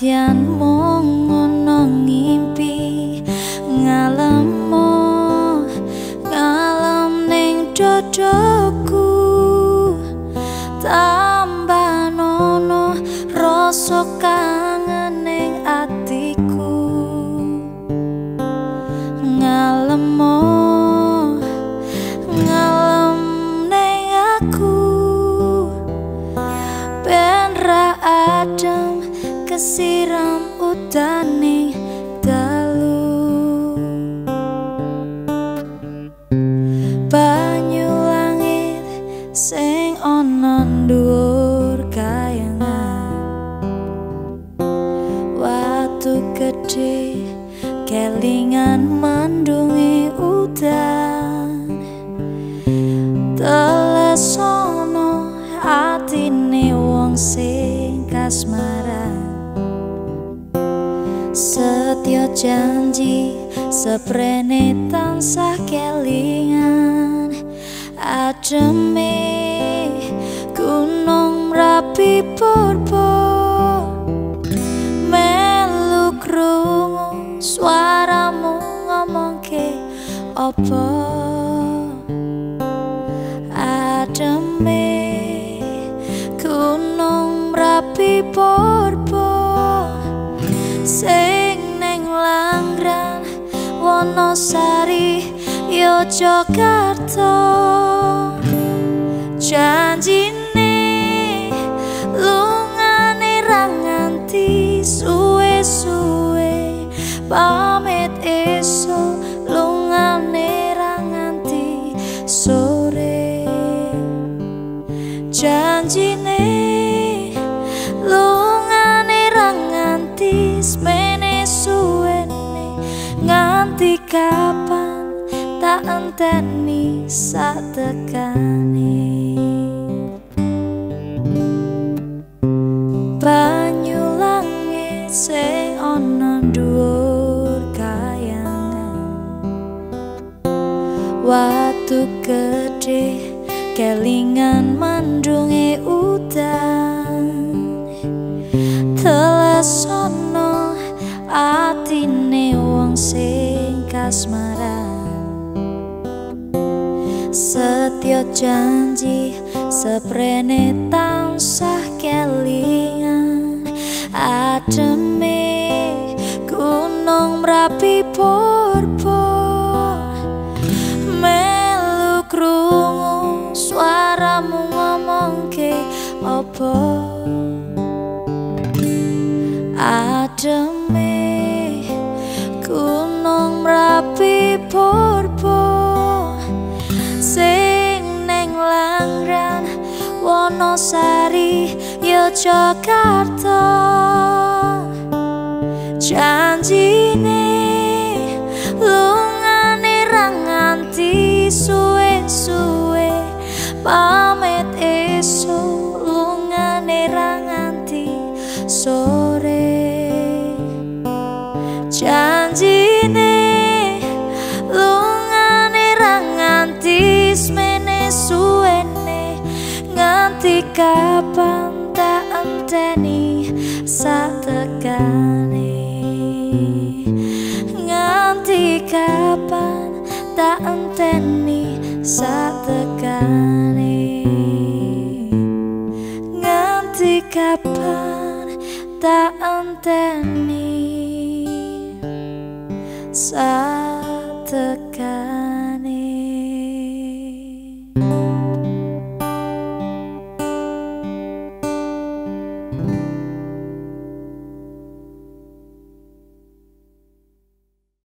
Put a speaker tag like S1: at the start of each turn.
S1: Senadyan mung ngono ngimpi ngalemo ngalem ning dodoku tambah nono rasa kangen ning atiku ngalemo ngalem ning aku ben ra adem kesiram udane dalu banyu langit sing ana dhuwur kayangan watu gedhe kelingan mendungi udan telesono atine wong sing kasmaran setya janji seprene tansah kelingan ademe gunung Merapi purba melu krungu suaramu ngomongke apa ademe gunung Merapi purba sing ning Langran Wonosari Yogyakarta janjine lungane ra nganti suwe-suwe pamit esuk lungane ra nganti sore janjine lungane ra nganti semene suwene nganti kapan tak enteni sak tekane banyu langit sing ana dhuwur kayangan watu gedhe kelingan mandunge udan telesono atine wong sing kasmaran setya janji seprene tansah kelingan ademe gunung Merapi purba melu krungu suaramu ngomongke apa ademe gunung Merapi purba sing ning Langran Wonosari Yogyakarta janjine lungane ra nganti suwe-suwe pamit esuk lungane ra nganti sore janjine lungane ra nganti semene suwene nganti kapan tak enteni sak tekane nganti kapan tak enteni sak tekane nganti kapan tak enteni sak